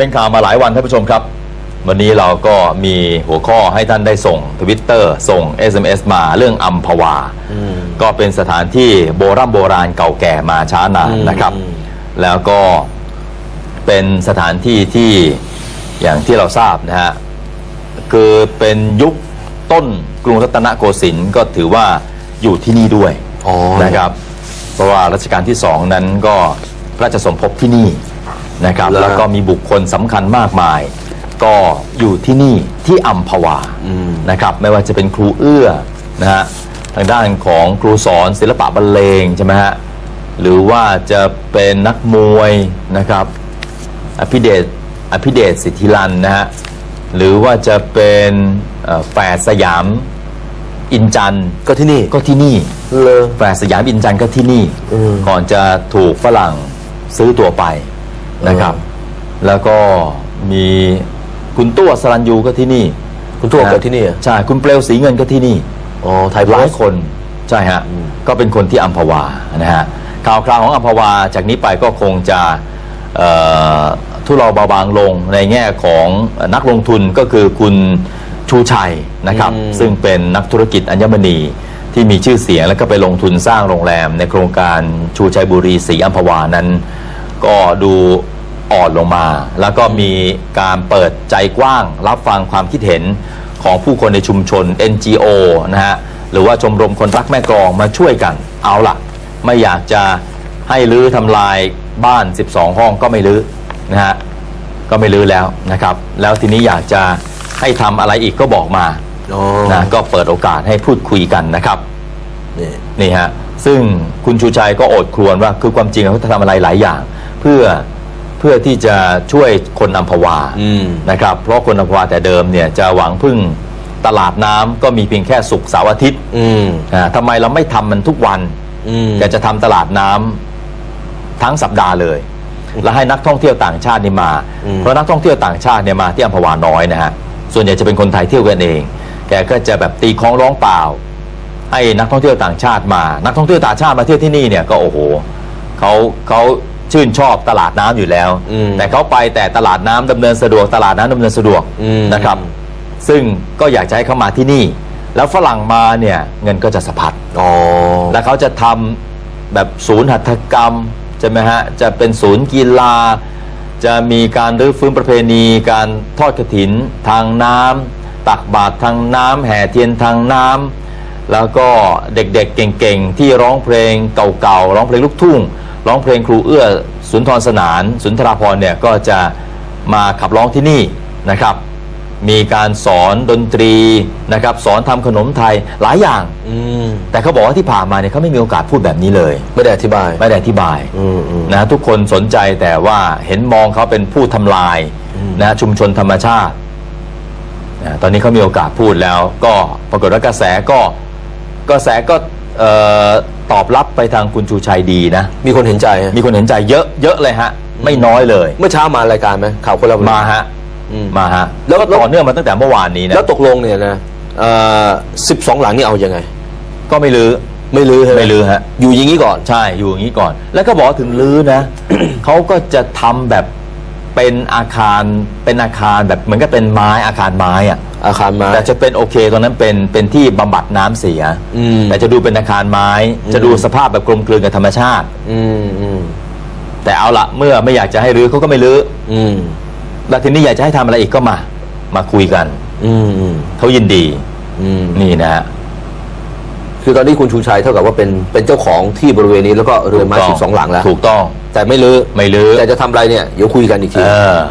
เป็นข่าวมาหลายวันท่านผู้ชมครับวันนี้เราก็มีหัวข้อให้ท่านได้ส่ง Twitter ส่ง SMS มาเรื่องอัมพวาก็เป็นสถานที่โบราณเก่าแก่มาช้านานนะครับแล้วก็เป็นสถานที่ที่อย่างที่เราทราบนะฮะคือเป็นยุคต้นกรุงรัตนโกสินทร์ก็ถือว่าอยู่ที่นี่ด้วยนะครับเพราะว่ารัชกาลที่2นั้นก็พระราชสมภพที่นี่นะครับแล้วก็มีบุคคลสำคัญมากมายก็อยู่ที่นี่ที่อัมพวานะครับไม่ว่าจะเป็นครูเอื้อนะฮะทางด้านของครูสอนศิลปะบรรเลงใช่ไหมฮะหรือว่าจะเป็นนักมวยนะครับอภิเดชสิทธิรันนะฮะหรือว่าจะเป็นแฝดสยามอินจันทร์ก็ที่นี่แฝดสยามอินจันทร์ก็ที่นี่ก่อนจะถูกฝรั่งซื้อตัวไปนะครับแล้วก็มีคุณตัวสรัญยูก็ที่นี่คุณตัวก็ที่นี่ใช่คุณเปลวสีเงินก็ที่นี่ไทยหลายคนใช่ฮะก็เป็นคนที่อัมพวานะฮะข่าวคราวของอัมพวาจากนี้ไปก็คงจะทุเลาเบาบางลงในแง่ของนักลงทุนก็คือคุณชูชัยนะครับซึ่งเป็นนักธุรกิจอัญมณีที่มีชื่อเสียงแล้วก็ไปลงทุนสร้างโรงแรมในโครงการชูชัยบุรีศรีอัมพวานั้นก็ดูอ่อนลงมาแล้วก็มีการเปิดใจกว้างรับฟังความคิดเห็นของผู้คนในชุมชน NGO นะฮะหรือว่าชมรมคนรักแม่กลองมาช่วยกันเอาล่ะไม่อยากจะให้รื้อทำลายบ้าน12ห้องก็ไม่รื้อนะฮะก็ไม่รื้อแล้วนะครับแล้วทีนี้อยากจะให้ทำอะไรอีกก็บอกมานะก็เปิดโอกาสให้พูดคุยกันนะครับนี่ฮะซึ่งคุณชูชัยก็โอดครวญว่าคือความจริงเขาจะทำอะไรหลายอย่างเพื่อที่จะช่วยคนอัมพวานะครับเพราะคนอัมพวาแต่เดิมเนี่ยจะหวังพึ่งตลาดน้ำก็มีเพียงแค่ศุกร์เสาร์อาทิตย์ทำไมเราไม่ทำมันทุกวันแต่จะทำตลาดน้ำทั้งสัปดาห์เลยแล้วให้นักท่องเที่ยวต่างชาตินี่มาเพราะนักท่องเที่ยวต่างชาติเนี่ยมาที่อัมพวาน้อยนะฮะส่วนใหญ่จะเป็นคนไทยเที่ยวกันเองแกก็จะแบบตีคล้องร้องเปล่าให้นักท่องเที่ยวต่างชาติมานักท่องเที่ยวต่างชาติมาเที่ยวที่นี่เนี่ยก็โอ้โหเขาชื่นชอบตลาดน้ำอยู่แล้วแต่เขาไปแต่ตลาดน้ำดำเนินสะดวกตลาดน้ำดำเนินสะดวกนะครับซึ่งก็อยากจะให้เขามาที่นี่แล้วฝรั่งมาเนี่ยเงินก็จะสะพัดแล้วเขาจะทำแบบศูนย์หัตถกรรมใช่ไหมฮะจะเป็นศูนย์กีฬาจะมีการรื้อฟื้นประเพณีการทอดกฐินทางน้ำตักบาตรทางน้ำแห่เทียนทางน้ำแล้วก็เด็กๆเก่งๆที่ร้องเพลงเก่าๆร้องเพลงลูกทุ่งร้องเพลงครูเอื้อสุนทรสนานสุนทราภรณ์เนี่ยก็จะมาขับร้องที่นี่นะครับมีการสอนดนตรีนะครับสอนทำขนมไทยหลายอย่างแต่เขาบอกว่าที่ผ่านมาเนี่ยเขาไม่มีโอกาสพูดแบบนี้เลยไม่ได้อธิบายนะทุกคนสนใจแต่ว่าเห็นมองเขาเป็นผู้ทำลายนะชุมชนธรรมชาตินะตอนนี้เขามีโอกาสพูดแล้วก็ปรากฏว่ากระแสก็ตอบรับไปทางคุณชูชัยดีนะมีคนเห็นใจเยอะเลยฮะไม่น้อยเลยเมื่อเช้ามารายการไหมข่าวคนละมาฮะแล้วก็ต่อเนื่องมาตั้งแต่เมื่อวานนี้นะแล้วตกลงเนี่ยนะ12 หลังนี่เอายังไงก็ไม่ลื้อฮะอยู่อย่างนี้ก่อนใช่อยู่อย่างนี้ก่อนแล้วก็บอกถึงลื้อนะ เขาก็จะทำแบบเป็นอาคารแบบเหมือนกับเป็นไม้อาคารไม้แต่จะเป็นโอเคตอนนั้นเป็นที่บำบัดน้ำเสียแต่จะดูเป็นอาคารไม้จะดูสภาพแบบกลมกลืนกับธรรมชาติแต่เอาละเมื่อไม่อยากจะให้รื้อเขาก็ไม่รื้อแล้วทีนี้อยากจะให้ทำอะไรอีกก็มาคุยกันเขายินดีนี่นะฮะคือตอนนี้คุณชูชัยเท่ากับว่าเป็นเจ้าของที่บริเวณนี้แล้วก็เรือนไม้12 หลังแล้วถูกต้องแต่ไม่รื้อแต่จะทำอะไรเนี่ยเดี๋ยวคุยกันอีกที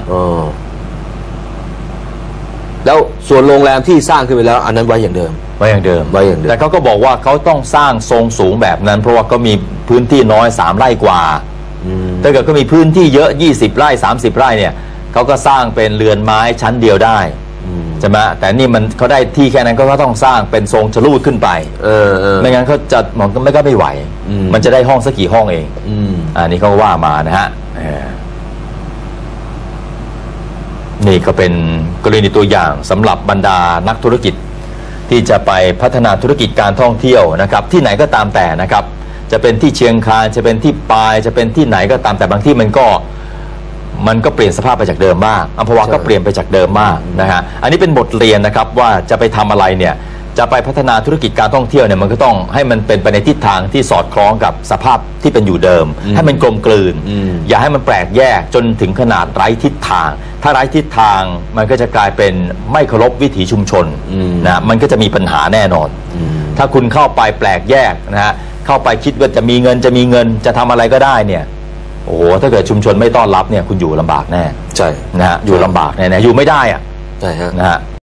แล้วส่วนโรงแรมที่สร้างขึ้นไปแล้วอันนั้นไว้อย่างเดิมแต่เขาก็บอกว่าเขาต้องสร้างทรงสูงแบบนั้นเพราะว่าก็มีพื้นที่น้อย3 ไร่กว่าถ้าเกิดก็มีพื้นที่เยอะ20 ไร่30 ไร่เนี่ยเขาก็สร้างเป็นเรือนไม้ชั้นเดียวได้ใช่ไหมแต่นี่มันเขาได้ที่แค่นั้นก็ต้องสร้างเป็นทรงชะลูดขึ้นไปไม่งั้นเขาจะมันก็ไม่ไหวมันจะได้ห้องสักกี่ห้องเองอันนี้เขาว่ามานะฮะนี่ก็เป็นกรณีตัวอย่างสำหรับบรรดานักธุรกิจที่จะไปพัฒนาธุรกิจการท่องเที่ยวนะครับที่ไหนก็ตามแต่นะครับจะเป็นที่เชียงคานจะเป็นที่ปายจะเป็นที่ไหนก็ตามแต่บางที่มันก็มันก็เปลี่ยนสภาพไปจากเดิมมากอัมพวาก็เปลี่ยนไปจากเดิมมากนะฮะอันนี้เป็นบทเรียนนะครับว่าจะไปทำอะไรเนี่ยจะไปพัฒนาธุรกิจการท่องเที่ยวเนี่ยมันก็ต้องให้มันเป็นไปในทิศทางที่สอดคล้องกับสภาพที่เป็นอยู่เดิมให้มันกลมกลืนอย่าให้มันแปลกแยกจนถึงขนาดไร้ทิศทางถ้าไร้ทิศทางมันก็จะกลายเป็นไม่เคารพวิถีชุมชนนะมันก็จะมีปัญหาแน่นอนถ้าคุณเข้าไปแปลกแยกนะฮะเข้าไปคิดว่าจะมีเงินจะทำอะไรก็ได้เนี่ยโอ้โหถ้าเกิดชุมชนไม่ต้อนรับเนี่ยคุณอยู่ลำบากแน่ใช่นะฮะอยู่ลำบากแน่ๆอยู่ไม่ได้อะใช่ฮะนะฮะ